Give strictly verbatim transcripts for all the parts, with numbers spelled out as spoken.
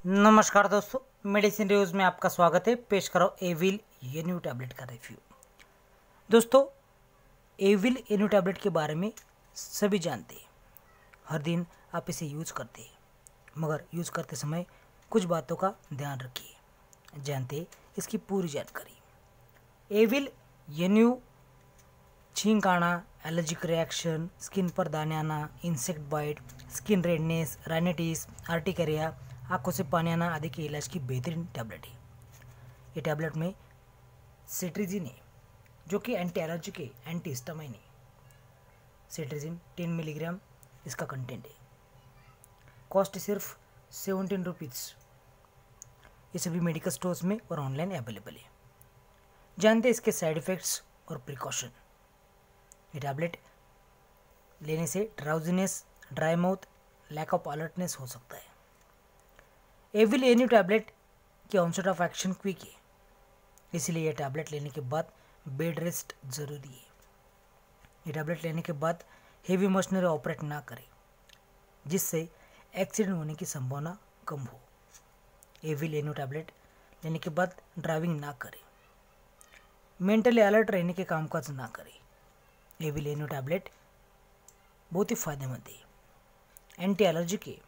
नमस्कार दोस्तों, medicine reviews में आपका स्वागत है। पेश करो एविल एन्यू टैबलेट का रिव्यू। दोस्तों, एविल एन्यू टैबलेट के बारे में सभी जानते हैं, हर दिन आप इसे यूज़ करते हैं, मगर यूज़ करते समय कुछ बातों का ध्यान रखिए। जानते हैं इसकी पूरी जानकारी। एविल एन्यू छींक आना, एलर्जिक रिएक्शन, स्किन पर दाने आना, insect bite, skin redness, rhinitis, urticaria, आंखों से पानी आना आदि के इलाज की बेहतरीन टैबलेट है। ये टैबलेट में सेट्रिजिन है, जो कि एंटी एलर्जिक है, एंटी हिस्टामाइन है। सेट्रिजिन टेन मिलीग्राम इसका कंटेंट है। कॉस्ट सिर्फ सेवनटीन रुपीज़। ये सभी मेडिकल स्टोर्स में और ऑनलाइन अवेलेबल है। जानते हैं इसके साइड इफ़ेक्ट्स और प्रिकॉशन। ये टैबलेट लेने से drowsiness, dry mouth, lack of alertness हो सकता है। एविल एन्यू टैबलेट की ऑनसेट ऑफ एक्शन क्विक है, इसलिए यह टैबलेट लेने के बाद बेड रेस्ट जरूरी है। ये टैबलेट लेने के बाद हेवी मशीनरी ऑपरेट ना करें, जिससे एक्सीडेंट होने की संभावना कम हो। एविल एन्यू टैबलेट लेने के बाद ड्राइविंग ना करें। मेंटली अलर्ट रहने के कामकाज ना करें। एविल एन्यू टैबलेट बहुत ही फायदेमंद है, एंटी एलर्जिक है।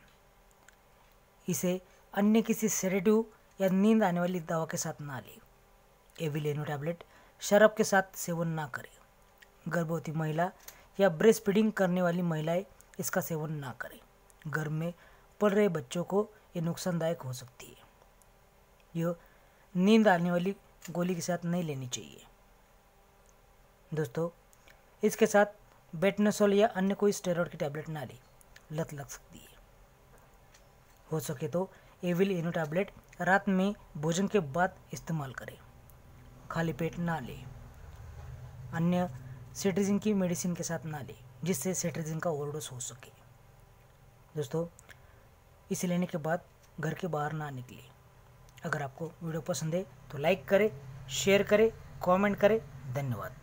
इसे अन्य किसी सेडेटिव या नींद आने वाली दवा के साथ ना लें। एविल एन्यू टैबलेट शराब के साथ सेवन ना करें। गर्भवती महिला या ब्रेस्ट फीडिंग करने वाली महिलाएं इसका सेवन ना करें। गर्भ में पल रहे बच्चों को ये नुकसानदायक हो सकती है। यह नींद आने वाली गोली के साथ नहीं लेनी चाहिए। दोस्तों, इसके साथ बेटनोसोल या अन्य कोई स्टेरॉइड की टैबलेट ना लें, लत लग सकती है। हो सके तो एविल एन्यू टैबलेट रात में भोजन के बाद इस्तेमाल करें, खाली पेट ना लें। अन्य सेट्रिजिन की मेडिसिन के साथ ना लें, जिससे सेट्रिजिन का ओवरडोज हो सके। दोस्तों, इसे लेने के बाद घर के बाहर ना निकलें। अगर आपको वीडियो पसंद है तो लाइक करें, शेयर करें, कमेंट करें। धन्यवाद।